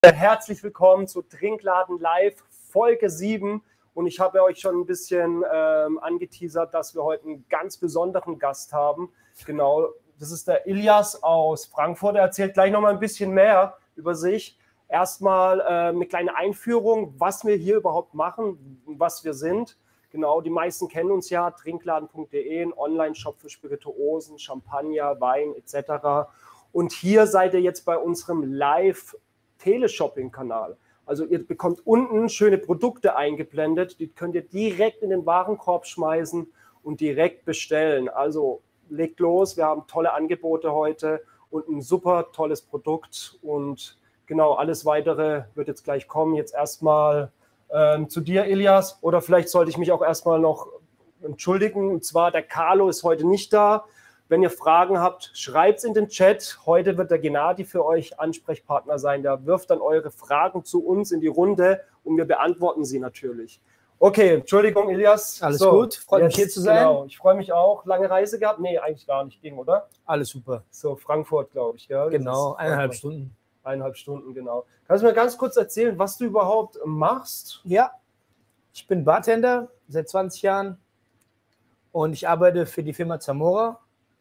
Herzlich willkommen zu Trinkladen Live Folge 7 und ich habe euch schon ein bisschen angeteasert, dass wir heute einen ganz besonderen Gast haben. Genau, das ist der Ilias aus Frankfurt. Er erzählt gleich noch mal ein bisschen mehr über sich. Erstmal eine kleine Einführung, was wir hier überhaupt machen, was wir sind. Genau, die meisten kennen uns ja, trinkladen.de, ein Online-Shop für Spirituosen, Champagner, Wein etc. Und hier seid ihr jetzt bei unserem Live-Teleshopping-Kanal. Also ihr bekommt unten schöne Produkte eingeblendet, die könnt ihr direkt in den Warenkorb schmeißen und direkt bestellen. Also legt los, wir haben tolle Angebote heute und ein super tolles Produkt. Und genau, alles Weitere wird jetzt gleich kommen. Jetzt erstmal zu dir, Ilias. Oder vielleicht sollte ich mich auch erstmal noch entschuldigen. Und zwar, der Carlo ist heute nicht da. Wenn ihr Fragen habt, schreibt es in den Chat. Heute wird der Gennady für euch Ansprechpartner sein. Der wirft dann eure Fragen zu uns in die Runde und wir beantworten sie natürlich. Okay, Entschuldigung, Ilias. Alles gut, freut mich hier zu sein. Genau, ich freue mich auch. Lange Reise gehabt? Nee, eigentlich gar nicht. Ging, oder? Alles super. So, Frankfurt, glaube ich. Ja? Genau, 1,5 Stunden. 1,5 Stunden, genau. Kannst du mir ganz kurz erzählen, was du überhaupt machst? Ja, ich bin Bartender seit 20 Jahren und ich arbeite für die Firma Zamora.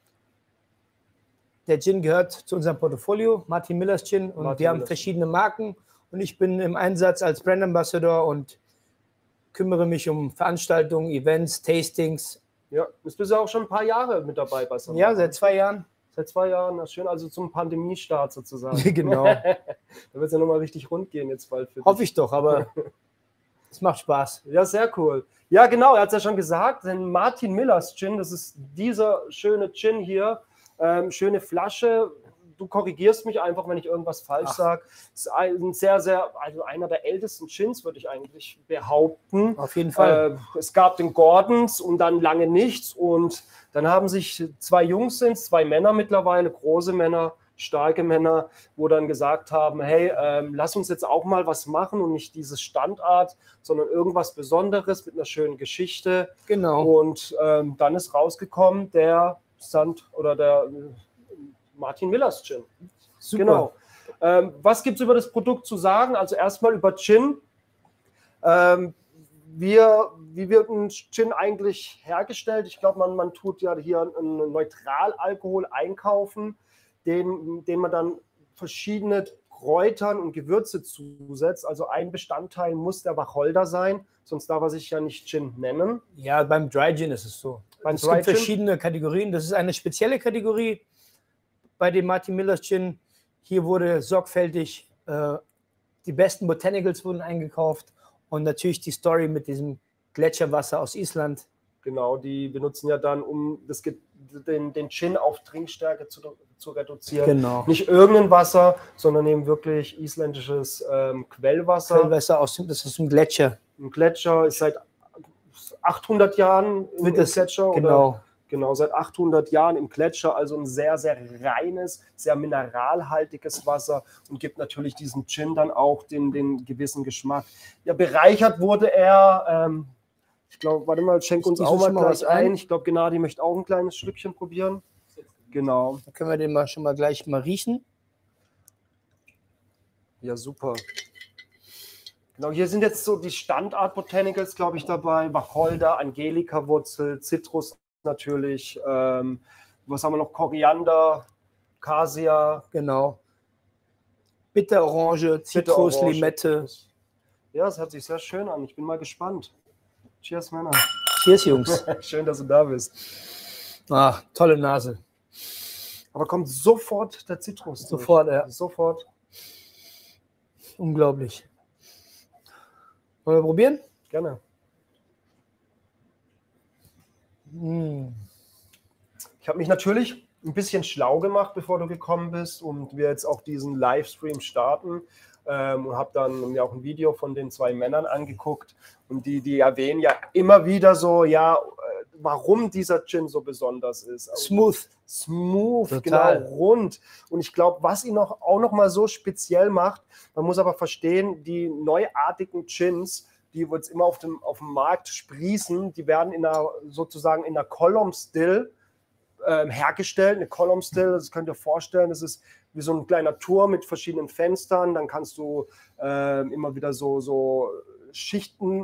Der Gin gehört zu unserem Portfolio, Martin Millers Gin, und wir haben verschiedene Marken und ich bin im Einsatz als Brand Ambassador und kümmere mich um Veranstaltungen, Events, Tastings. Ja, bist du ja auch schon ein paar Jahre mit dabei bei Zamora. Ja, seit 2 Jahren. Seit 2 Jahren, das ist schön, also zum Pandemiestart sozusagen. Genau. Da wird es ja nochmal richtig rund gehen jetzt bald für dich. Hoffe ich doch, aber es macht Spaß. Ja, sehr cool. Ja, genau, er hat es ja schon gesagt, denn Martin Millers Gin, das ist dieser schöne Gin hier, schöne Flasche. Du korrigierst mich einfach, wenn ich irgendwas falsch sage. Es ist ein also einer der ältesten Gins, würde ich eigentlich behaupten. Auf jeden Fall. Es gab den Gordons und dann lange nichts. Und dann haben sich 2 Jungs, 2 Männer mittlerweile, große Männer, starke Männer, wo dann gesagt haben, hey, lass uns jetzt auch mal was machen und nicht dieses Standard, sondern irgendwas Besonderes mit einer schönen Geschichte. Genau. Und dann ist rausgekommen der Martin Millers Gin. Super. Genau. Was gibt es über das Produkt zu sagen? Also erstmal über Gin. Wie wird ein Gin eigentlich hergestellt? Ich glaube, man tut ja hier einen Neutralalkohol einkaufen, den man dann verschiedene Kräutern und Gewürze zusetzt. Also ein Bestandteil muss der Wacholder sein, sonst darf er sich ja nicht Gin nennen. Ja, beim Dry Gin ist es so. Es gibt verschiedene Kategorien. Das ist eine spezielle Kategorie bei dem Martin Millers Gin. Hier wurde sorgfältig, die besten Botanicals wurden eingekauft und natürlich die Story mit diesem Gletscherwasser aus Island. Genau, die benutzen ja dann, um den Gin auf Trinkstärke zu reduzieren. Genau. Nicht irgendein Wasser, sondern eben wirklich isländisches Quellwasser. Das ist ein Gletscher. Ein Gletscher ist seit 800 Jahren im Gletscher. Genau. Genau, seit 800 Jahren im Gletscher, also ein sehr, sehr reines, sehr mineralhaltiges Wasser und gibt natürlich diesem Gin dann auch den gewissen Geschmack. Ja, bereichert wurde er, ich glaube, warte mal, schenk uns auch mal gleich ein. Ich glaube, Gennady möchte auch ein kleines Stückchen probieren. Genau. Da können wir den schon mal gleich mal riechen. Ja, super. Genau, hier sind jetzt so die Standard-Botanicals, glaube ich, dabei. Wacholder, Angelika-Wurzel, Zitrus natürlich. Was haben wir noch? Koriander, Cassia. Genau. Bitterorange, Zitrus, Limette. Ja, es hört sich sehr schön an. Ich bin mal gespannt. Cheers, Männer. Cheers, Jungs. Schön, dass du da bist. Ach, tolle Nase. Aber kommt sofort der Zitrus. Sofort, ja. Sofort. Unglaublich. Wollen wir probieren? Gerne. Ich habe mich natürlich ein bisschen schlau gemacht, bevor du gekommen bist und wir jetzt auch diesen Livestream starten und habe dann mir auch ein Video von den 2 Männern angeguckt und die erwähnen ja immer wieder so, ja, warum dieser Gin so besonders ist. Also smooth, total. Genau, rund. Und ich glaube, was ihn auch noch mal so speziell macht, man muss aber verstehen, die neuartigen Gins, die jetzt immer auf dem Markt sprießen, die werden sozusagen in einer Column Still hergestellt. Eine Column Still, das könnt ihr vorstellen, das ist wie so ein kleiner Turm mit verschiedenen Fenstern. Dann kannst du immer wieder so Schichten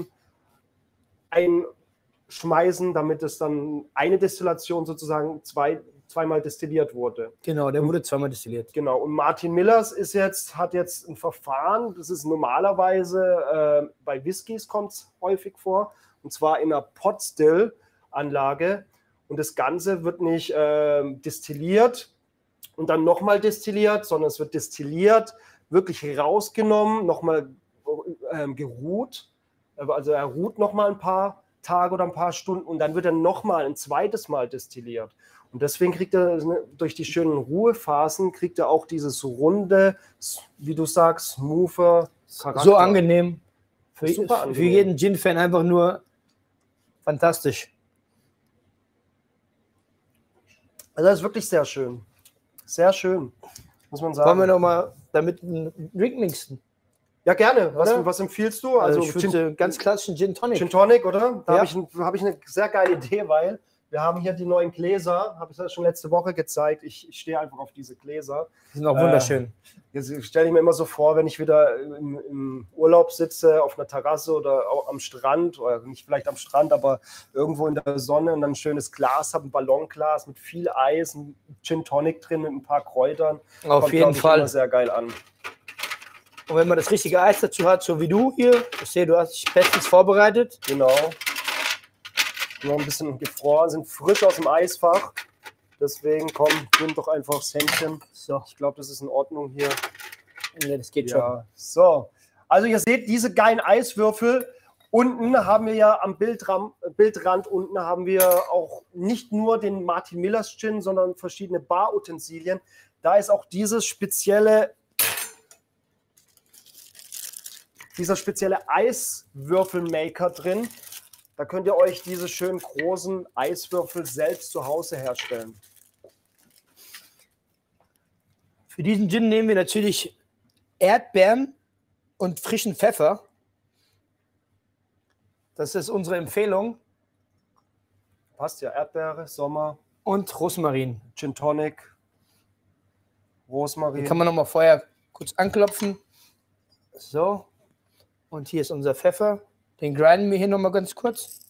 einschmeißen, damit es dann eine Destillation sozusagen zweimal destilliert wurde. Genau, der wurde zweimal destilliert. Genau, und Martin Millers hat jetzt ein Verfahren, das ist normalerweise bei Whiskys kommt es häufig vor, und zwar in einer Pot-Still-Anlage. Und das Ganze wird nicht destilliert und dann nochmal destilliert, sondern es wird destilliert, wirklich rausgenommen, nochmal geruht. Also er ruht nochmal ein paar Tage oder ein paar Stunden und dann wird er nochmal ein zweites Mal destilliert. Und deswegen kriegt er durch die schönen Ruhephasen, kriegt er auch dieses runde, wie du sagst, smoother Charakter. So angenehm. Super angenehm. Für jeden Gin-Fan einfach nur fantastisch. Also das ist wirklich sehr schön. Sehr schön, muss man sagen. Wollen wir nochmal damit einen Drink mixen? Ja, gerne. Was empfiehlst du? Also ich würde ganz klassischen Gin Tonic. Gin Tonic, oder? Da habe ich eine sehr geile Idee, weil wir haben hier die neuen Gläser, habe ich das schon letzte Woche gezeigt. Ich stehe einfach auf diese Gläser. Die sind auch wunderschön. Jetzt stelle ich mir immer so vor, wenn ich wieder im Urlaub sitze, auf einer Terrasse oder auch am Strand, oder nicht vielleicht am Strand, aber irgendwo in der Sonne und dann ein schönes Glas habe, ein Ballonglas mit viel Eis, ein Gin Tonic drin mit ein paar Kräutern. Auf jeden Fall. Immer sehr geil an. Und wenn man das richtige Eis dazu hat, so wie du hier, ich sehe, du hast dich bestens vorbereitet. Genau. Noch ein bisschen gefroren, sind frisch aus dem Eisfach. Deswegen, komm, nimm doch einfach das Händchen. So. Ich glaube, das ist in Ordnung hier. Ja, das geht schon. So, also ihr seht diese geilen Eiswürfel. Unten haben wir ja am Bildrand unten haben wir auch nicht nur den Martin Millers Gin, sondern verschiedene Barutensilien. Da ist auch dieser spezielle Eiswürfelmaker drin. Da könnt ihr euch diese schönen großen Eiswürfel selbst zu Hause herstellen. Für diesen Gin nehmen wir natürlich Erdbeeren und frischen Pfeffer. Das ist unsere Empfehlung. Passt ja, Erdbeere, Sommer. Und Rosmarin. Gin Tonic, Rosmarin. Den kann man nochmal vorher kurz anklopfen. So. Und hier ist unser Pfeffer. Den grinden wir hier nochmal ganz kurz.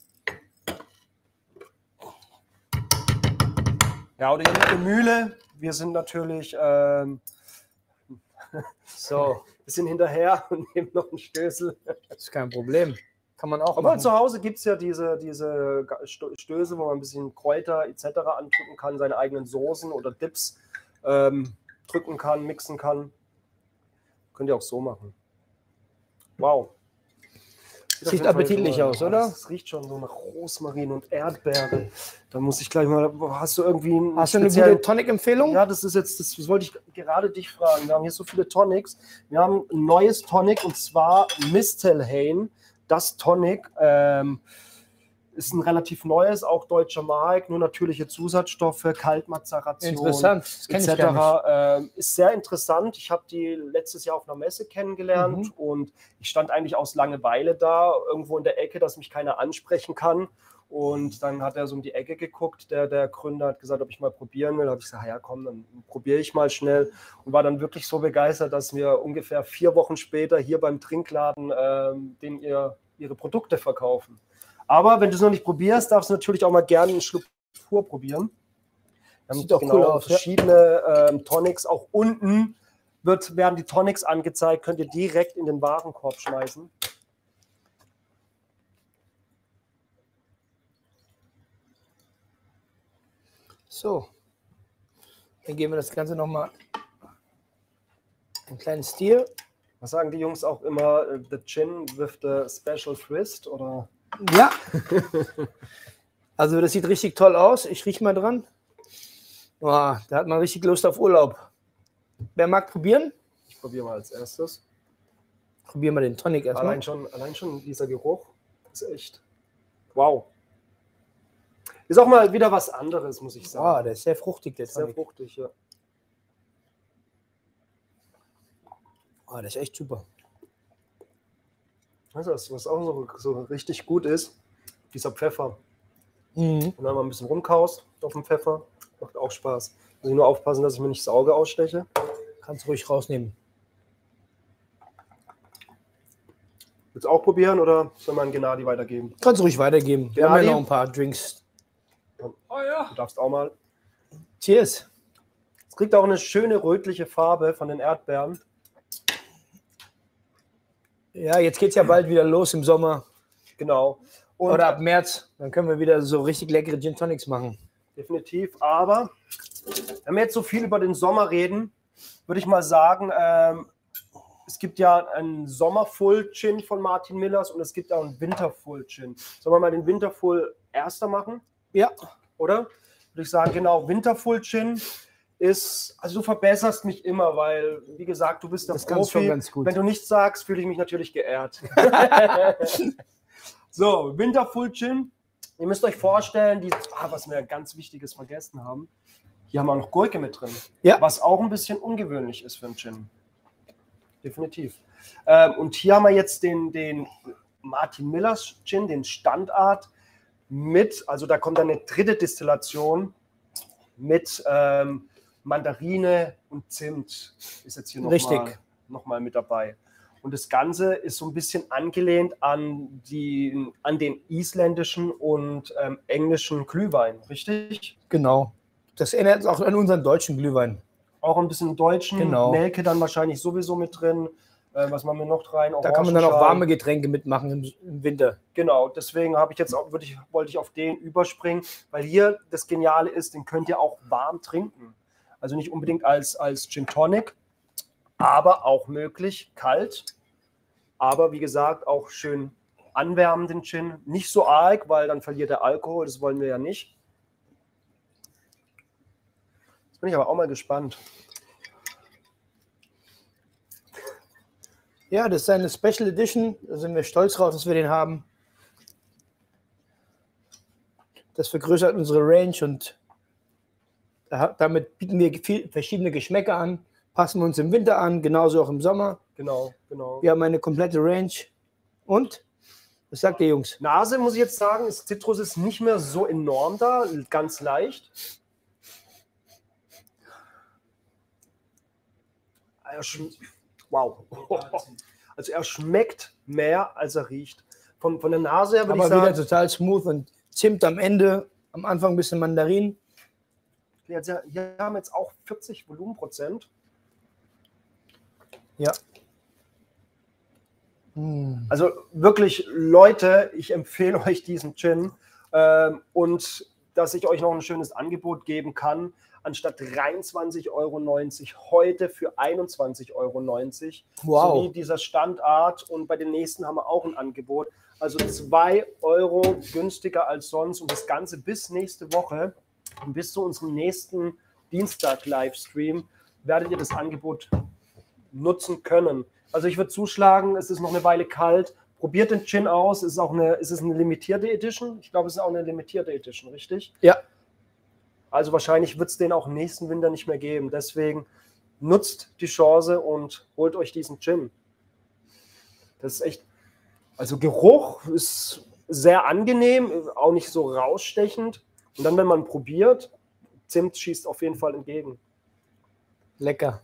Ja, oder hier eine Mühle. Wir sind natürlich so ein bisschen hinterher und nehmen noch einen Stößel. Das ist kein Problem. Kann man auch Aber machen. zu Hause gibt es ja diese Stöße, wo man ein bisschen Kräuter etc. andrücken kann, seine eigenen Soßen oder Dips drücken kann, mixen kann. Könnt ihr auch so machen. Wow. Sieht appetitlich aus, oder? Es riecht schon so nach Rosmarin und Erdbeere. Da muss ich gleich mal, hast du irgendwie eine gute Tonic-Empfehlung? Ja, das wollte ich gerade dich fragen. Wir haben hier so viele Tonics. Wir haben ein neues Tonic und zwar Mistelhain. Das Tonic ist ein relativ neues, auch deutscher Markt, nur natürliche Zusatzstoffe, Kaltmazeration. Interessant, das kenne ich gar nicht. Ist sehr interessant. Ich habe die letztes Jahr auf einer Messe kennengelernt und ich stand eigentlich aus Langeweile da, irgendwo in der Ecke, dass mich keiner ansprechen kann. Und dann hat er so um die Ecke geguckt, der Gründer hat gesagt, ob ich mal probieren will. Da habe ich gesagt, ja komm, dann probiere ich mal schnell. Und war dann wirklich so begeistert, dass wir ungefähr 4 Wochen später hier beim Trinkladen ihre Produkte verkaufen. Aber wenn du es noch nicht probierst, darfst du natürlich auch mal gerne einen Schluck pur probieren. Sieht auch cool aus. Verschiedene Tonics. Auch unten werden die Tonics angezeigt, könnt ihr direkt in den Warenkorb schmeißen. So, dann geben wir das Ganze nochmal einen kleinen Stil. Was sagen die Jungs auch immer? The Gin with the special twist, oder? Ja. Also das sieht richtig toll aus. Ich rieche mal dran. Oh, da hat man richtig Lust auf Urlaub. Wer mag probieren? Ich probiere mal als erstes. Probieren wir den Tonic erstmal. Allein schon dieser Geruch ist echt wow. Ist auch mal wieder was anderes, muss ich sagen. Oh, der ist sehr fruchtig, der Tonic. Sehr fruchtig, ja. Oh, der ist echt super. Also, was auch so richtig gut ist, dieser Pfeffer. Und dann mal ein bisschen rumkaust auf dem Pfeffer, macht auch Spaß. Muss ich nur aufpassen, dass ich mir nicht das Auge aussteche. Kannst du ruhig rausnehmen. Willst du auch probieren oder soll man Gennady weitergeben? Kannst du ruhig weitergeben. Wir haben ja noch ein paar Drinks. Oh ja. Du darfst auch mal. Cheers. Es kriegt auch eine schöne rötliche Farbe von den Erdbeeren. Ja, jetzt geht es ja bald wieder los im Sommer. Genau. Und oder ab März. Dann können wir wieder so richtig leckere Gin Tonics machen. Definitiv. Aber wenn wir jetzt so viel über den Sommer reden, würde ich mal sagen, es gibt ja einen Sommer-Full Gin von Martin Millers und es gibt auch einen Winter-Full Gin. Sollen wir mal den Winter-Full erster machen? Ja. Oder? Würde ich sagen, genau, Winter-Full Gin ist, also du verbesserst mich immer, weil, wie gesagt, du bist der Profi. Schon ganz gut. Wenn du nichts sagst, fühle ich mich natürlich geehrt. So, Winter-Full Gin. Ihr müsst euch vorstellen, was wir ganz Wichtiges vergessen haben. Hier haben wir noch Gurke mit drin. Ja. Was auch ein bisschen ungewöhnlich ist für einen Gin. Definitiv. Und hier haben wir jetzt den Martin Millers Gin, den Standard mit, also da kommt dann eine dritte Destillation mit Mandarine und Zimt. Ist jetzt hier noch mal mit dabei. Und das Ganze ist so ein bisschen angelehnt an den isländischen und englischen Glühwein, richtig? Genau. Das erinnert auch an unseren deutschen Glühwein. Auch ein bisschen deutschen, genau. Nelke dann wahrscheinlich sowieso mit drin. Was machen wir noch rein? Da kann man dann auch warme Getränke mitmachen im Winter. Genau, deswegen wollte ich auf den überspringen, weil hier das Geniale ist, den könnt ihr auch warm trinken. Also nicht unbedingt als Gin Tonic, aber auch möglich kalt. Aber wie gesagt, auch schön anwärmenden Gin. Nicht so arg, weil dann verliert der Alkohol, das wollen wir ja nicht. Jetzt bin ich aber auch mal gespannt. Ja, das ist eine Special Edition. Da sind wir stolz drauf, dass wir den haben. Das vergrößert unsere Range und damit bieten wir verschiedene Geschmäcker an. Passen wir uns im Winter an, genauso auch im Sommer. Genau. Wir haben eine komplette Range. Und? Was sagt ihr, Jungs? Nase, muss ich jetzt sagen, Zitrus ist nicht mehr so enorm da, ganz leicht. Wow. Also er schmeckt mehr, als er riecht. Von der Nase her würde ich sagen... Aber wieder total smooth und Zimt am Ende, am Anfang ein bisschen Mandarin. Hier haben wir jetzt auch 40 Volumenprozent. Ja. Also wirklich, Leute, ich empfehle euch diesen Gin und dass ich euch noch ein schönes Angebot geben kann. Anstatt 23,90 € heute für 21,90 €. Wow. So wie dieser Standard und bei den nächsten haben wir auch ein Angebot. Also 2 € günstiger als sonst und das Ganze bis nächste Woche und bis zu unserem nächsten Dienstag-Livestream werdet ihr das Angebot nutzen können. Also ich würde zuschlagen, es ist noch eine Weile kalt. Probiert den Gin aus. Ist es eine limitierte Edition? Ich glaube, es ist auch eine limitierte Edition, richtig? Ja. Also wahrscheinlich wird es den auch nächsten Winter nicht mehr geben. Deswegen nutzt die Chance und holt euch diesen Gin. Das ist echt, also Geruch ist sehr angenehm, auch nicht so rausstechend. Und dann, wenn man probiert, Zimt schießt auf jeden Fall entgegen. Lecker.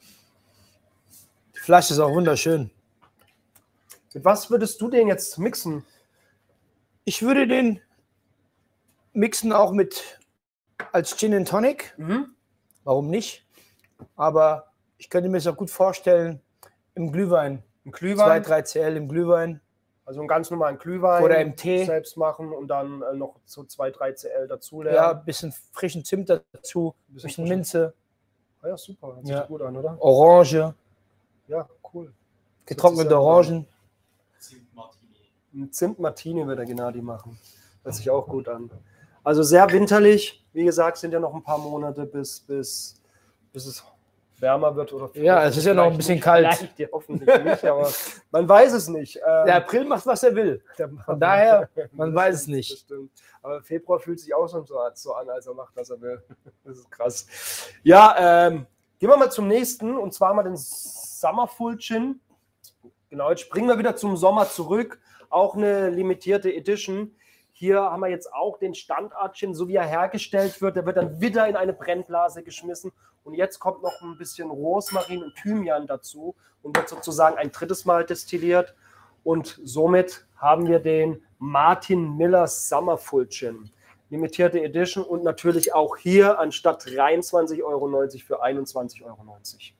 Die Flasche ist auch wunderschön. Mit was würdest du den jetzt mixen? Ich würde den mixen auch als Gin and Tonic. Warum nicht? Aber ich könnte mir das auch gut vorstellen im Glühwein. Im Glühwein? 2, 3 CL im Glühwein. Also einen ganz normalen Glühwein. Oder im Tee. Selbst machen und dann noch so 2, 3 CL dazu lernen. Ja, ein bisschen frischen Zimt dazu, ein bisschen Minze. Ja, super. Hört sich gut an, oder? Orange. Ja, cool. Getrocknete Orangen. Ein Zimt-Martini wird der Gennady machen. Hört sich auch gut an. Also sehr winterlich. Wie gesagt, sind ja noch ein paar Monate, bis es wärmer wird. Oder ja, es ist ja noch ein bisschen kalt. Ja, hoffentlich nicht, aber man weiß es nicht. Der April macht, was er will. Von daher, man weiß es nicht. Das stimmt. Aber Februar fühlt sich auch schon so an, als er macht, was er will. Das ist krass. Ja, gehen wir mal zum nächsten, und zwar mal den Summer Full Gin. Genau, jetzt springen wir wieder zum Sommer zurück. Auch eine limitierte Edition. Hier haben wir jetzt auch den Standard-Gin, so wie er hergestellt wird. Der wird dann wieder in eine Brennblase geschmissen. Und jetzt kommt noch ein bisschen Rosmarin und Thymian dazu und wird sozusagen ein drittes Mal destilliert. Und somit haben wir den Martin Miller Summerful Gin. Limitierte Edition und natürlich auch hier anstatt 23,90 € für 21,90 €.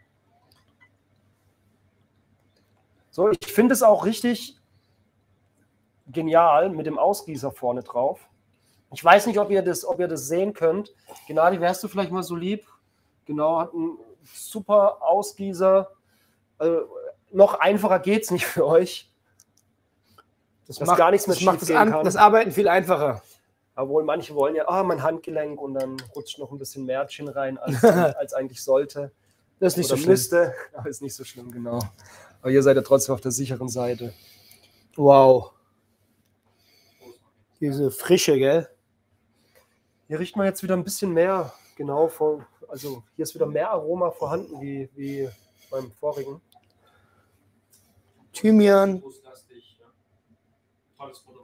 So, ich finde es auch richtig genial mit dem Ausgießer vorne drauf. Ich weiß nicht, ob ihr das sehen könnt. Gennady, wärst du vielleicht mal so lieb? Genau, hat einen super Ausgießer. Also, noch einfacher geht es nicht für euch. Das macht gar nichts mehr schief gehen kann. Das Arbeiten viel einfacher. Obwohl manche wollen ja, mein Handgelenk und dann rutscht noch ein bisschen mehr Gin rein, als eigentlich sollte. Das ist nicht oder so schlimm. Müsste, aber ist nicht so schlimm, genau. Aber ihr seid ja trotzdem auf der sicheren Seite. Wow. Diese Frische, gell? Hier riecht man jetzt wieder ein bisschen mehr, genau, also hier ist wieder mehr Aroma vorhanden wie beim vorigen. Thymian. Tolles Produkt.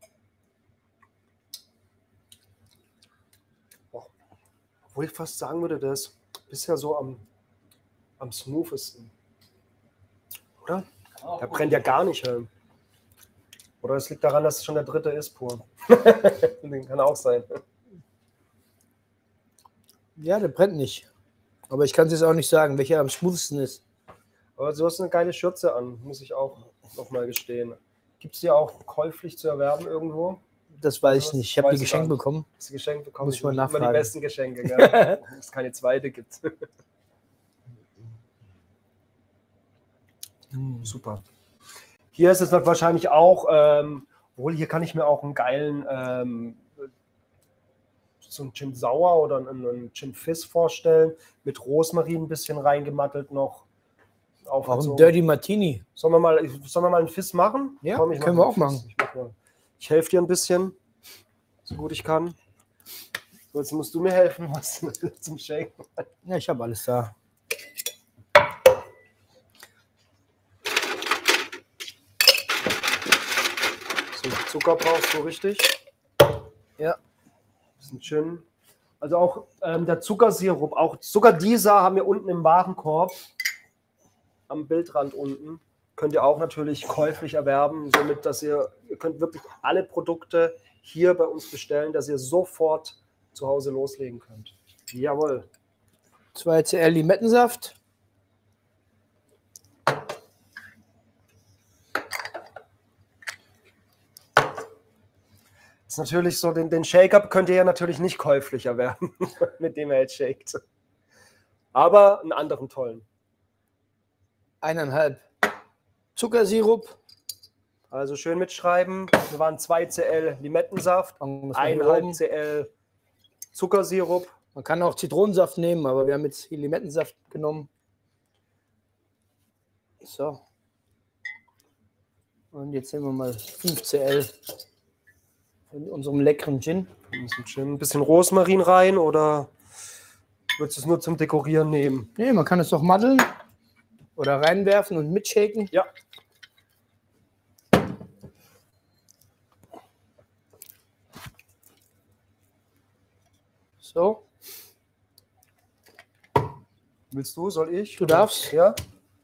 Obwohl ich fast sagen würde, der ist bisher so am smoothesten. Oder? Der brennt ja gar nicht. Oder es liegt daran, dass es schon der dritte ist, pur. Den kann auch sein. Ja, der brennt nicht. Aber ich kann es jetzt auch nicht sagen, welcher am smoothsten ist. Aber du hast eine geile Schürze an, muss ich auch nochmal gestehen. Gibt es die auch käuflich zu erwerben irgendwo? Das weiß ich nicht. Ich habe die geschenkt bekommen. Hast du geschenkt bekommen? Muss ich mal nachfragen. Immer die besten Geschenke, gell? Dass es keine zweite gibt. Super. Hier ist es wahrscheinlich auch, obwohl hier kann ich mir auch einen geilen so einen Gin Sauer oder einen Gin Fizz vorstellen, mit Rosmarin ein bisschen reingemattelt noch. Auch ein Dirty Martini. Sollen wir mal einen Fizz machen? Ja, komm, können wir auch machen. Ich helfe dir ein bisschen, so gut ich kann. So, jetzt musst du mir helfen, was zum Shaken. Ja, ich habe alles da. So, Zucker brauchst du richtig? Ja. Bisschen Gin. Also auch der Zuckersirup, auch sogar dieser haben wir unten im Warenkorb, am Bildrand unten. Könnt ihr auch natürlich käuflich erwerben, somit, dass ihr könnt wirklich alle Produkte hier bei uns bestellen, dass ihr sofort zu Hause loslegen könnt. Jawohl. 2 cl Limettensaft. Das ist natürlich so, den Shake-Up könnt ihr ja natürlich nicht käuflich erwerben, mit dem er jetzt shakt. Aber einen anderen tollen. 1,5 Zuckersirup. Also schön mitschreiben. Wir waren 2 cl Limettensaft, 1,5 cl Zuckersirup. Man kann auch Zitronensaft nehmen, aber wir haben jetzt hier Limettensaft genommen. So. Und jetzt nehmen wir mal 5 cl in unserem leckeren Gin. Ein bisschen Rosmarin rein oder würdest du es nur zum Dekorieren nehmen? Nee, man kann es doch maddeln oder reinwerfen und mitshaken. Ja. So. Willst du? Soll ich? Du darfst. Ja.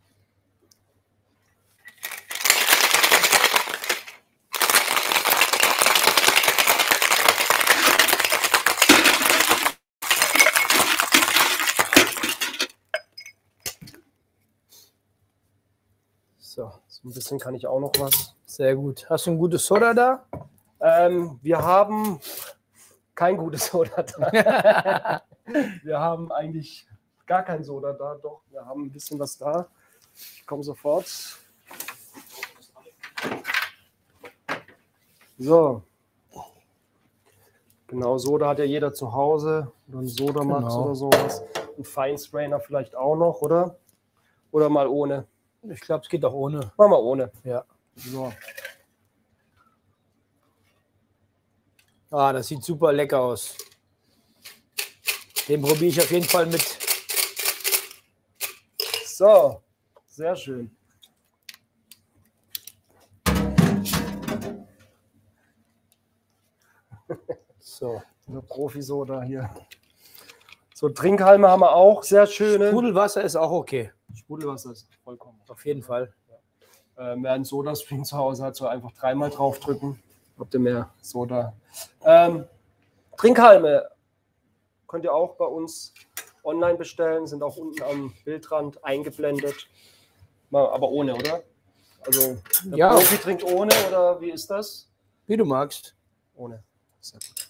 So ein bisschen kann ich auch noch was. Sehr gut. Hast du ein gutes Soda da? Wir haben kein gutes Soda da. Wir haben eigentlich gar kein Soda da. Doch, wir haben ein bisschen was da. Ich komme sofort. So. Genau, Soda hat ja jeder zu Hause. Oder ein Sodamax oder sowas. Ein Feinstrainer vielleicht auch noch, oder? Oder mal ohne? Ich glaube, es geht auch ohne. Machen wir ohne. Ja. So. Ah, das sieht super lecker aus. Den probiere ich auf jeden Fall mit. So, sehr schön. So. Eine Profi-Soda hier. So, Trinkhalme haben wir auch, sehr schöne. Sprudelwasser ist auch okay. Sprudelwasser ist vollkommen. Auf jeden Fall. Wer einen Soda-Stream zu Hause hat, soll einfach 3-mal draufdrücken. Habt ihr mehr Soda? Trinkhalme könnt ihr auch bei uns online bestellen, sind auch unten am Bildrand eingeblendet. Aber ohne, oder? Also der Profi trinkt ohne, oder wie ist das? Wie du magst. Ohne. Sehr gut.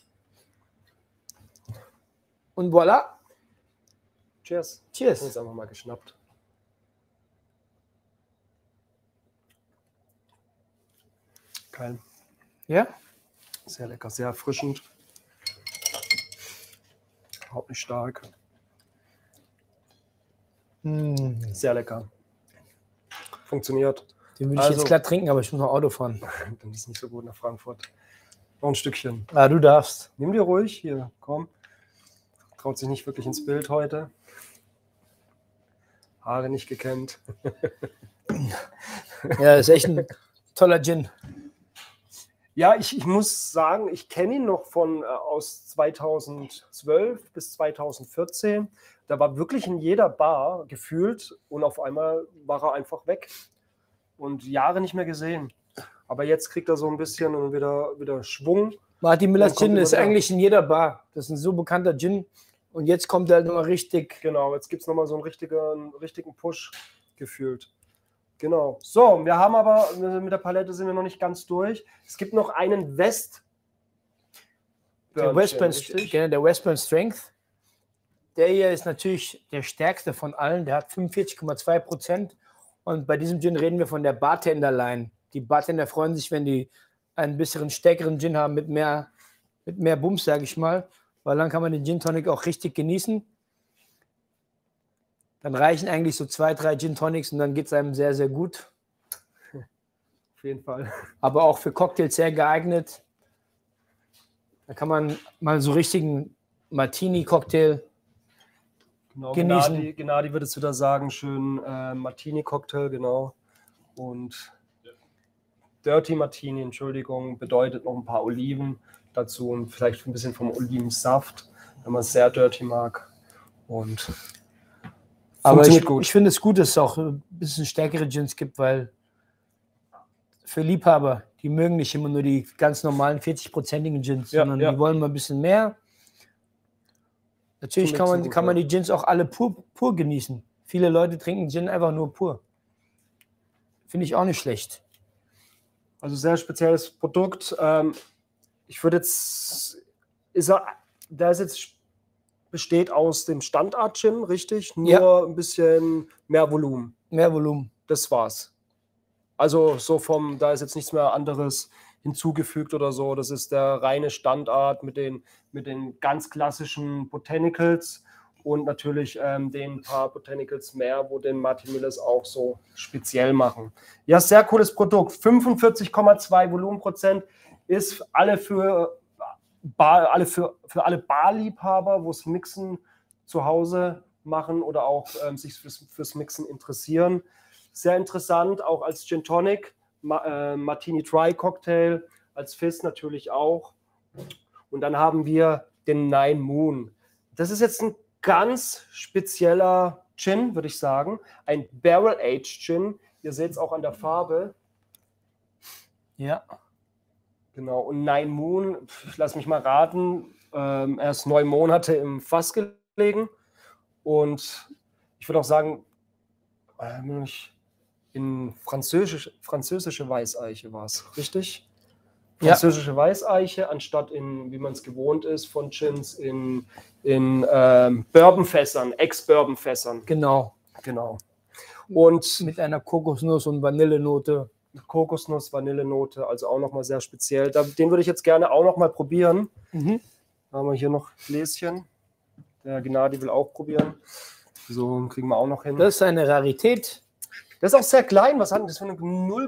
Und voilà. Cheers. Cheers. Jetzt einfach mal geschnappt. Geil. Ja? Sehr lecker, sehr erfrischend. Überhaupt nicht stark. Sehr lecker. Funktioniert. Den würde ich jetzt glatt trinken, aber ich muss noch Auto fahren. Dann ist nicht so gut nach Frankfurt. Noch ein Stückchen. Ah, du darfst. Nimm dir ruhig. Hier, komm. Traut sich nicht wirklich ins Bild heute. Haare nicht gekämmt. Ja, ist echt ein toller Gin. Ja, ich muss sagen, ich kenne ihn noch aus 2012 bis 2014. Da war wirklich in jeder Bar gefühlt und auf einmal war er einfach weg und Jahre nicht mehr gesehen. Aber jetzt kriegt er so ein bisschen wieder Schwung. Martin Millers Gin ist eigentlich in jeder Bar. Das ist ein so bekannter Gin. Und jetzt kommt er halt nochmal richtig. Genau, jetzt gibt es nochmal so einen richtigen Push gefühlt. Genau. So, wir haben aber, mit der Palette sind wir noch nicht ganz durch. Es gibt noch einen der Westburn Strength. Der hier ist natürlich der stärkste von allen. Der hat 45,2%. Und bei diesem Gin reden wir von der Bartender-Line. Die Bartender freuen sich, wenn die einen bisschen stärkeren Gin haben mit mehr Bums, sage ich mal. Weil dann kann man den Gin Tonic auch richtig genießen. Dann reichen eigentlich so 2, 3 Gin Tonics und dann geht es einem sehr, sehr gut. Auf jeden Fall. Aber auch für Cocktails sehr geeignet. Da kann man mal so richtigen Martini-Cocktail genießen. Gennady würde es wieder sagen, schön Martini-Cocktail, genau. Und Dirty Martini, Entschuldigung, bedeutet noch ein paar Oliven dazu und vielleicht ein bisschen vom Olivensaft, wenn man es sehr dirty mag. Und aber ich finde es gut, dass es auch ein bisschen stärkere Gins gibt, weil für Liebhaber, die mögen nicht immer nur die ganz normalen 40%igen Gins, sondern die wollen mal ein bisschen mehr. Natürlich kann man die Gins auch alle pur genießen. Viele Leute trinken Gin einfach nur pur. Finde ich auch nicht schlecht. Also sehr spezielles Produkt. Ich würde jetzt, besteht aus dem Standard-Gin, richtig? Nur ein bisschen mehr Volumen. Mehr Volumen. Das war's. Also so da ist jetzt nichts mehr anderes hinzugefügt oder so. Das ist der reine Standard mit den ganz klassischen Botanicals und natürlich den paar Botanicals mehr, wo den Martin Millers auch so speziell machen. Ja, sehr cooles Produkt. 45,2 Volumenprozent ist für alle Barliebhaber, wo es Mixen zu Hause machen oder auch sich fürs Mixen interessieren. Sehr interessant, auch als Gin Tonic, Martini Dry Cocktail, als Fizz natürlich auch. Und dann haben wir den Nine Moon. Das ist jetzt ein ganz spezieller Gin, würde ich sagen. Ein Barrel-Aged Gin. Ihr seht es auch an der Farbe. Ja. Genau, und Nine Moon, ich lasse mich mal raten, erst 9 Monate im Fass gelegen. Und ich würde auch sagen, in französische Weißeiche war es, richtig? Französische Weißeiche, anstatt wie man es gewohnt ist von Gins, in Bourbonfässern, Ex-Bourbonfässern. Genau. Und mit einer Kokosnuss- und Vanillenote. Kokosnuss, Vanillenote, also auch nochmal sehr speziell. Den würde ich jetzt gerne auch nochmal probieren. Da haben wir hier noch Gläschen. Der Gennady will auch probieren. So kriegen wir auch noch hin. Das ist eine Rarität. Das ist auch sehr klein. Was hat das für eine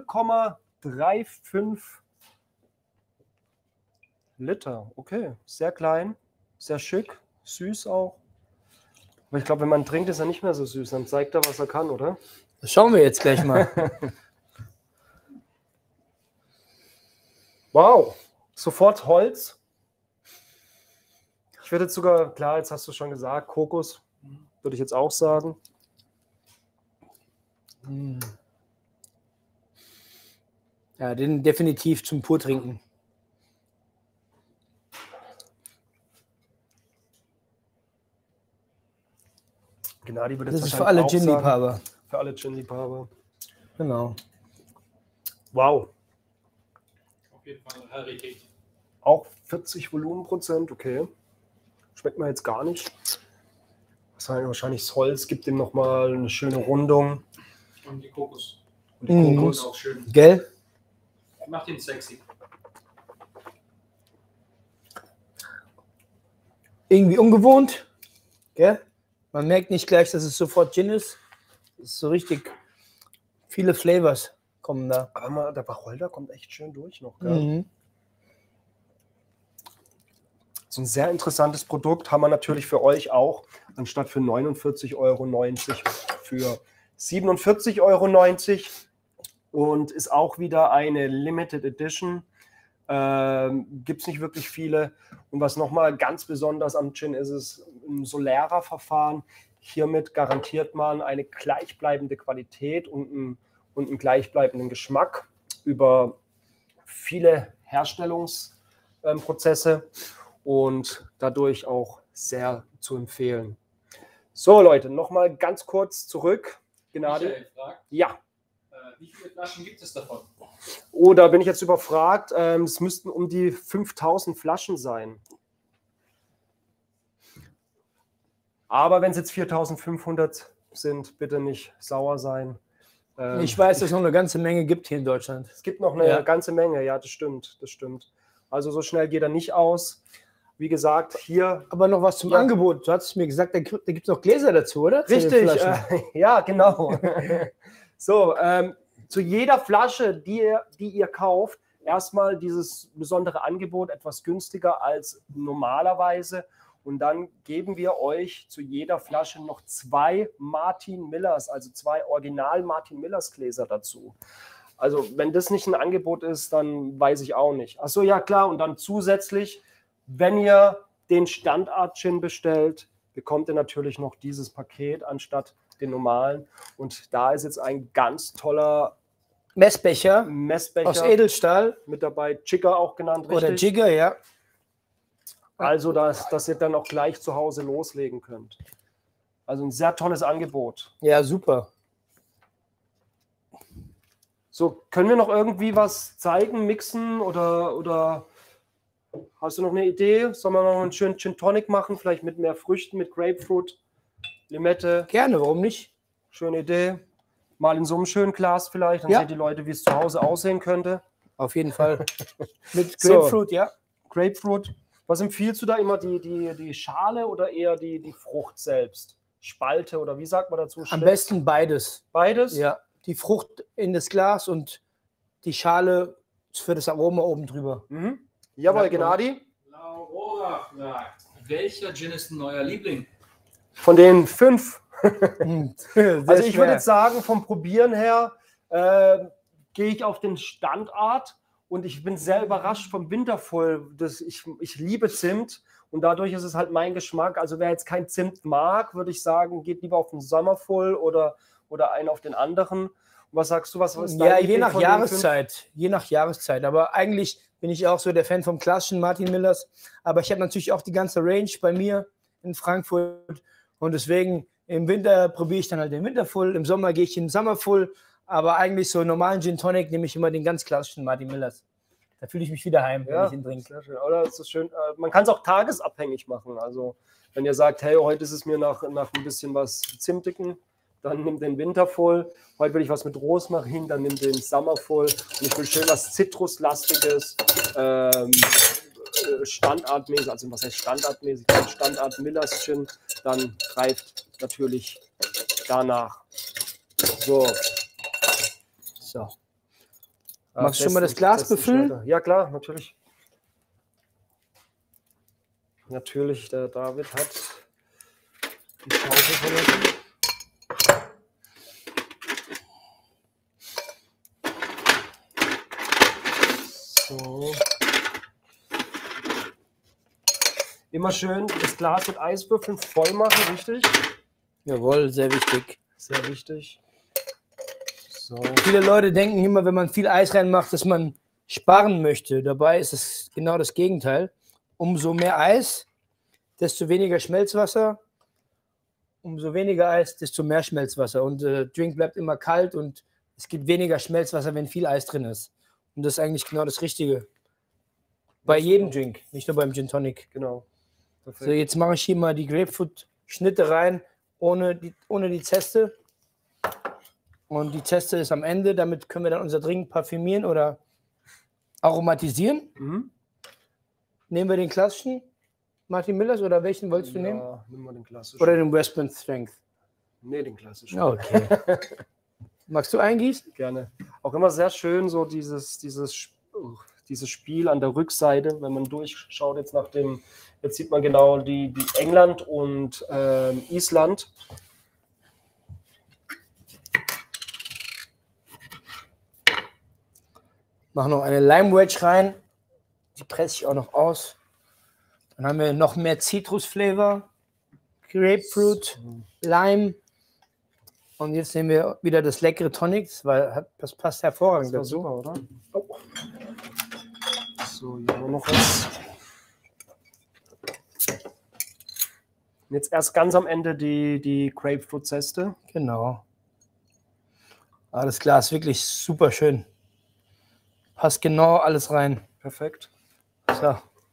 0,35 Liter? Okay, sehr klein, sehr schick, süß auch. Aber ich glaube, wenn man trinkt, ist er nicht mehr so süß. Dann zeigt er, was er kann, oder? Das schauen wir jetzt gleich mal. Wow, sofort Holz. Ich würde jetzt sogar, klar, jetzt hast du schon gesagt, Kokos, würde ich jetzt auch sagen. Ja, den definitiv zum Purtrinken. Gennady würde das ist für alle Gin-Liebhaber. Für alle Gin-Liebhaber. Genau. Wow. Auf jeden Fall Rarität. Auch 40 Volumenprozent, okay. Schmeckt mir jetzt gar nicht. Wahrscheinlich das Holz gibt dem nochmal eine schöne Rundung. Und die Kokos. Und die Kokos. Auch schön. Gell? Macht ihn sexy. Irgendwie ungewohnt. Gell? Man merkt nicht gleich, dass es sofort Gin ist. Es ist so richtig viele Flavors kommen da. Aber der Wacholder kommt echt schön durch noch. Gell? So ein sehr interessantes Produkt haben wir natürlich für euch auch, anstatt für 49,90 € für 47,90 € und ist auch wieder eine Limited Edition. Gibt es nicht wirklich viele. Und was nochmal ganz besonders am Gin ist, ist ein Solera-Verfahren. Hiermit garantiert man eine gleichbleibende Qualität und einen gleichbleibenden Geschmack über viele Herstellungsprozesse und dadurch auch sehr zu empfehlen. So Leute, nochmal ganz kurz zurück. Gennady? Michael fragt, ja. Wie viele Flaschen gibt es davon? Oh, da bin ich jetzt überfragt. Es müssten um die 5000 Flaschen sein. Aber wenn es jetzt 4500 sind, bitte nicht sauer sein. Ich weiß, dass es noch eine ganze Menge gibt hier in Deutschland. Es gibt noch eine ganze Menge, ja, das stimmt, das stimmt. Also so schnell geht er nicht aus. Wie gesagt, hier... Aber noch was zum Angebot. Du hast mir gesagt, da gibt es noch Gläser dazu, oder? Richtig, ja, genau. So, zu jeder Flasche, die ihr kauft, erstmal dieses besondere Angebot, etwas günstiger als normalerweise. Und dann geben wir euch zu jeder Flasche noch 2 Martin Millers, also 2 Original Martin Millers Gläser dazu. Also wenn das nicht ein Angebot ist, dann weiß ich auch nicht. Achso, ja klar. Und dann zusätzlich, wenn ihr den Standard-Gin bestellt, bekommt ihr natürlich noch dieses Paket anstatt den normalen. Und da ist jetzt ein ganz toller Messbecher aus Edelstahl. Mit dabei, Jigger auch genannt, richtig? Oder Jigger, ja. Also, dass ihr dann auch gleich zu Hause loslegen könnt. Also ein sehr tolles Angebot. Ja, super. So, können wir noch irgendwie was zeigen, mixen oder hast du noch eine Idee? Sollen wir noch einen schönen Gin Tonic machen, vielleicht mit mehr Früchten, mit Grapefruit, Limette? Gerne, warum nicht? Schöne Idee. Mal in so einem schönen Glas vielleicht, dann sehen die Leute, wie es zu Hause aussehen könnte. Auf jeden Fall. Mit Grapefruit, ja. Grapefruit. Was empfiehlst du da immer, die Schale oder eher die Frucht selbst? Spalte oder wie sagt man dazu? Am besten beides. Beides? Ja. Die Frucht in das Glas und die Schale für das Aroma oben drüber. Mhm. Jawohl, Gennady. Laura fragt, welcher Gin ist denn euer Liebling? Von den 5. Also ich schwer. würde jetzt sagen, vom Probieren her gehe ich auf den Standard und ich bin sehr überrascht vom Winterfull. Ich liebe Zimt und dadurch ist es halt mein Geschmack. Also wer jetzt kein Zimt mag, würde ich sagen, geht lieber auf den Summerfull oder einen auf den anderen. Und was sagst du, was ist dein Ja, je Liebling nach von den 5? Jahreszeit. Je nach Jahreszeit. Aber eigentlich bin ich auch so der Fan vom klassischen Martin Millers. Aber ich habe natürlich auch die ganze Range bei mir in Frankfurt. Und deswegen im Winter probiere ich dann halt den Winterfull. Im Sommer gehe ich in den Summerfull. Aber eigentlich so normalen Gin Tonic nehme ich immer den ganz klassischen Martin Millers. Da fühle ich mich wieder heim, wenn ich ihn trinke. Sehr schön. Oder ist das schön. Man kann es auch tagesabhängig machen. Also wenn ihr sagt, hey, heute ist es mir nach ein bisschen was Zimtigen, dann nimm den Winterfull. Heute will ich was mit Rosmarin, dann nimm den Summerfull. Und ich will schön was Zitruslastiges, standardmäßig, also was heißt standardmäßig, Standard Millers Gin, dann greift natürlich danach. So. Magst du schon mal das Glas befüllen? Ja, klar, natürlich. Natürlich, der David hat die Schaufel verlassen. So. Immer schön das Glas mit Eiswürfeln voll machen, richtig? Jawohl, sehr wichtig. Sehr wichtig. So. Viele Leute denken immer, wenn man viel Eis reinmacht, dass man sparen möchte. Dabei ist es genau das Gegenteil. Umso mehr Eis, desto weniger Schmelzwasser. Umso weniger Eis, desto mehr Schmelzwasser. Und der Drink bleibt immer kalt und es gibt weniger Schmelzwasser, wenn viel Eis drin ist. Und das ist eigentlich genau das Richtige. Bei jedem Drink, nicht nur beim Gin Tonic. Genau. Perfekt. So, jetzt mache ich hier mal die Grapefruit-Schnitte rein, ohne die Zeste. Und die Zeste ist am Ende. Damit können wir dann unser Drink parfümieren oder aromatisieren. Mhm. Nehmen wir den klassischen Martin Millers oder welchen wolltest du nehmen? Ja, nimm mal den klassischen. Oder den Westman Strength? Nee, den klassischen. Okay. Magst du eingießen? Gerne. Auch immer sehr schön, so dieses Spiel an der Rückseite, wenn man durchschaut jetzt nach dem, jetzt sieht man genau die England und Island. Mach noch eine Lime Wedge rein. Die presse ich auch noch aus. Dann haben wir noch mehr Zitrusflavor, Grapefruit, Lime. Und jetzt nehmen wir wieder das leckere Tonic, weil das passt hervorragend Das war dazu. super, oder? Oh. So, hier haben wir noch was. Und jetzt erst ganz am Ende die Grapefruit-Zeste. Genau. Ah, das Glas ist wirklich super schön. Passt genau alles rein. Perfekt. So,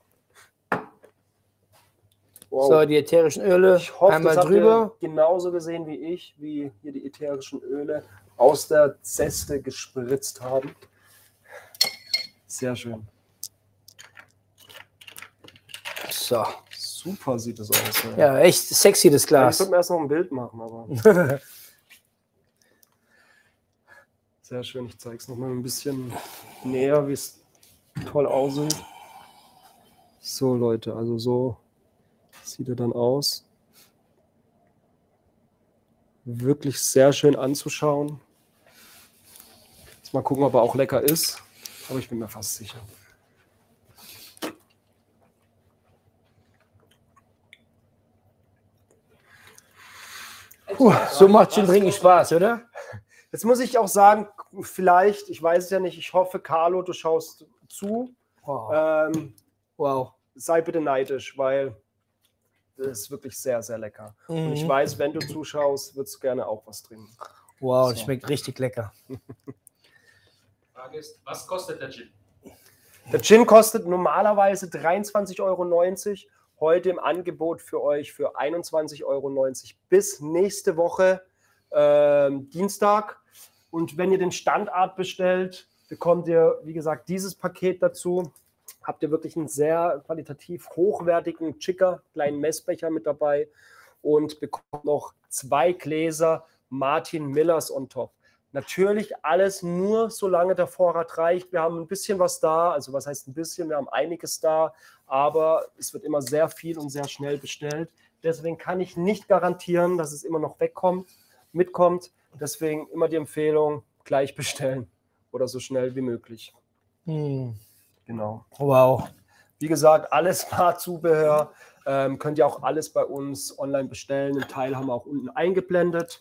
Wow. so die ätherischen Öle Ich hoffe, einmal das habt drüber. ihr genauso gesehen wie ich, wie hier die ätherischen Öle aus der Zeste gespritzt haben. Sehr schön. So. Super sieht es aus. Ja, echt sexy das Ich Glas. würde mir erst noch ein Bild machen, aber sehr schön. Ich zeige es noch mal ein bisschen näher, wie es toll aussieht. So Leute, also so sieht er dann aus. Wirklich sehr schön anzuschauen. Jetzt mal gucken, ob er auch lecker ist. Aber ich bin mir fast sicher. So macht Gin Trinken Spaß, oder? Jetzt muss ich auch sagen, vielleicht, ich weiß es ja nicht, ich hoffe, Carlo, du schaust zu. Wow. Wow. Sei bitte neidisch, weil das ist wirklich sehr, sehr lecker. Und ich weiß, wenn du zuschaust, würdest du gerne auch was trinken. Wow, So. das schmeckt richtig lecker. Frage ist, was kostet der Gin? Der Gin kostet normalerweise 23,90 Euro. Heute im Angebot für euch für 21,90 Euro bis nächste Woche Dienstag. Und wenn ihr den Standard bestellt, bekommt ihr, wie gesagt, dieses Paket dazu. Habt ihr wirklich einen sehr qualitativ hochwertigen Chicker, kleinen Messbecher mit dabei und bekommt noch 2 Gläser Martin Millers on top. Natürlich alles nur, solange der Vorrat reicht. Wir haben ein bisschen was da, also was heißt ein bisschen, wir haben einiges da, aber es wird immer sehr viel und sehr schnell bestellt. Deswegen kann ich nicht garantieren, dass es immer noch mitkommt. Deswegen immer die Empfehlung, gleich bestellen oder so schnell wie möglich. Genau. Wow. Wie gesagt, alles Barzubehör. Könnt ihr auch alles bei uns online bestellen. Einen Teil haben wir auch unten eingeblendet.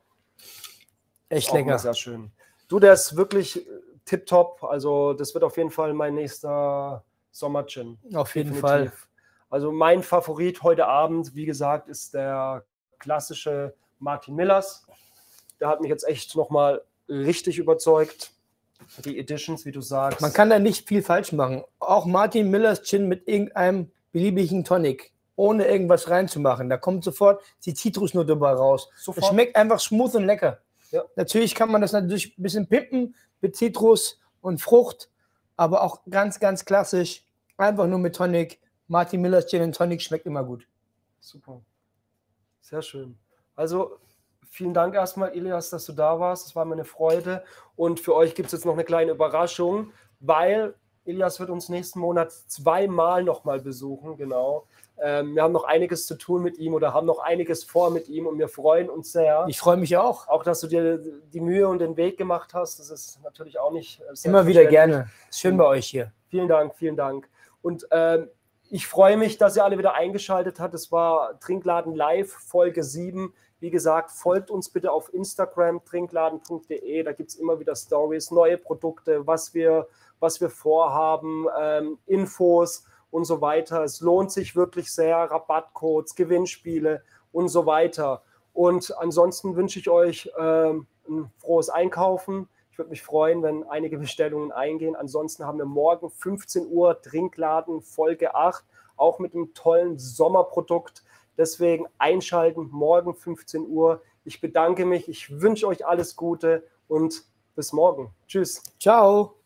Echt Auch lecker. immer sehr schön. Du, der ist wirklich tipptopp. Also das wird auf jeden Fall mein nächster Sommer-Gin. Auf jeden Definitiv. Fall. Also mein Favorit heute Abend, wie gesagt, ist der klassische Martin Millers. Der hat mich jetzt echt nochmal richtig überzeugt. Die Editions, wie du sagst. Man kann da nicht viel falsch machen. Auch Martin Millers Gin mit irgendeinem beliebigen Tonic, ohne irgendwas reinzumachen. Da kommt sofort die Zitrusnote dabei raus. Sofort. Es schmeckt einfach smooth und lecker. Ja. Natürlich kann man das natürlich ein bisschen pimpen mit Zitrus und Frucht, aber auch ganz, ganz klassisch, einfach nur mit Tonic. Martin Millers Gin und Tonic schmeckt immer gut. Super. Sehr schön. Also vielen Dank erstmal, Ilias, dass du da warst. Es war mir eine Freude. Und für euch gibt es jetzt noch eine kleine Überraschung, weil Ilias wird uns nächsten Monat 2-mal nochmal besuchen. Genau. Wir haben noch einiges zu tun mit ihm oder haben noch einiges vor mit ihm und wir freuen uns sehr. Ich freue mich auch. Auch, dass du dir die Mühe und den Weg gemacht hast. Das ist natürlich auch nicht Immer wieder gerne. Ist schön bei euch hier. Vielen Dank, vielen Dank. Und Ich freue mich, dass ihr alle wieder eingeschaltet habt. Es war Trinkladen Live, Folge 7. Wie gesagt, folgt uns bitte auf Instagram, trinkladen.de. Da gibt es immer wieder Stories, neue Produkte, was wir vorhaben, Infos und so weiter. Es lohnt sich wirklich sehr. Rabattcodes, Gewinnspiele und so weiter. Und ansonsten wünsche ich euch ein frohes Einkaufen. Ich würde mich freuen, wenn einige Bestellungen eingehen. Ansonsten haben wir morgen 15 Uhr Trinkladen Folge 8, auch mit einem tollen Sommerprodukt. Deswegen einschalten, morgen 15 Uhr. Ich bedanke mich, ich wünsche euch alles Gute und bis morgen. Tschüss. Ciao.